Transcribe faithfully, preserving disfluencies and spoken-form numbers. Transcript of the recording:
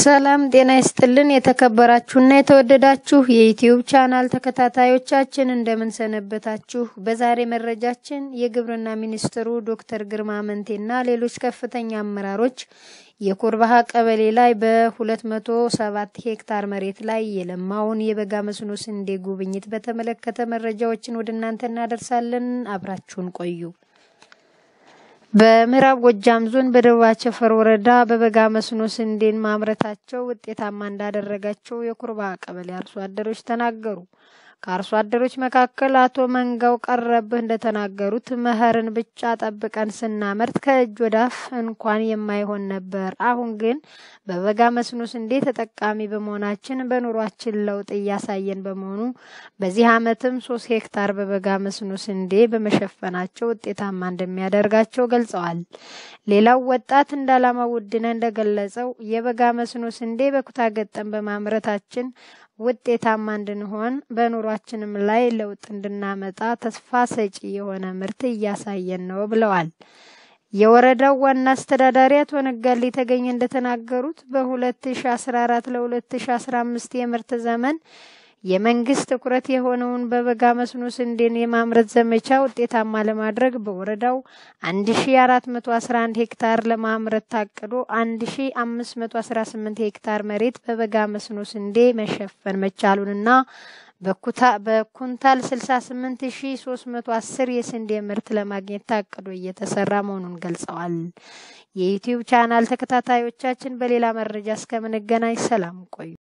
ሰላም ጤና ይስጥልን የተከበራችሁና የተወደዳችሁ የዩቲዩብ ቻናል ተከታታዮቻችን እንደምን ሰነበታችሁ። በዛሬ መረጃችን የግብርና ሚኒስትሩ ዶክተር ግርማ አመንቴና ሌሎች ከፍተኛ አመራሮች የኮርባሃ ቀበሌ ላይ በሁለት መቶ ሰባት ሄክታር መሬት ላይ የለማውን የበጋ መስኖ ስንዴ ጉብኝት በተመለከተ መረጃዎችን ወደ እናንተ እናደርሳለን። አብራችሁን ቆዩ። በምዕራብ ጎጃም ዞን በደቡብ አቸፈር ወረዳ በበጋ መስኖ ስንዴን ማምረታቸው ውጤታማ እንዳደረጋቸው የኮርባሃ ቀበሌ አርሶ አደሮች ተናገሩ። ከአርሶ አደሮች መካከል አቶ መንጋው ቀረብህ እንደተናገሩት መኸርን ብቻ ጠብቀን ስናመርት ከእጅ ወዳፍ እንኳን የማይሆን ነበር። አሁን ግን በበጋ መስኖ ስንዴ ተጠቃሚ በመሆናችን በኑሯችን ለውጥ እያሳየን በመሆኑ በዚህ ዓመትም ሶስት ሄክታር በበጋ መስኖ ስንዴ በመሸፈናቸው ውጤታማ እንደሚያደርጋቸው ገልጸዋል። ሌላው ወጣት እንዳላማ ውድነ እንደገለጸው የበጋ መስኖ ስንዴ በኩታ ገጠም በማምረታችን ውጤታማ እንድንሆን በኑሯችንም ላይ ለውጥ እንድናመጣ ተስፋ ሰጪ የሆነ ምርት እያሳየን ነው ብለዋል። የወረዳው ዋና አስተዳዳሪ አቶ ነጋሊ ተገኘ እንደተናገሩት በ2014 ለ2015 የምርት ዘመን የመንግስት ትኩረት የሆነውን በበጋ መስኖ ስንዴን የማምረት ዘመቻ ውጤታማ ለማድረግ በወረዳው አንድ ሺህ አራት መቶ አስራ አንድ ሄክታር ለማምረት ታቅዶ አንድ ሺህ አምስት መቶ አስራ ስምንት ሄክታር መሬት በበጋ መስኖ ስንዴ መሸፈን መቻሉንና በኩታ በኩንታል ስልሳ ስምንት ሺህ ሶስት መቶ አስር የስንዴ ምርት ለማግኘት ታቅዶ እየተሰራ መሆኑን ገልጸዋል። የዩቲዩብ ቻናል ተከታታዮቻችን በሌላ መረጃ እስከምንገናኝ ሰላም ቆዩ።